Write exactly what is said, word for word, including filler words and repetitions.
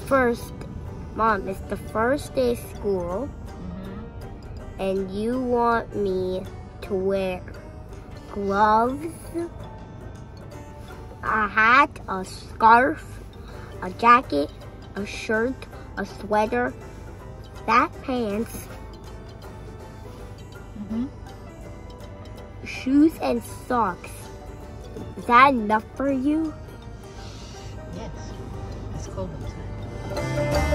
first, Mom, it's the first day of school, Mm-hmm. and you want me to wear gloves, a hat, a scarf, a jacket, a shirt, a sweater, fat pants, Mm-hmm. shoes, and socks. Is that enough for you? Yes. It's cold outside.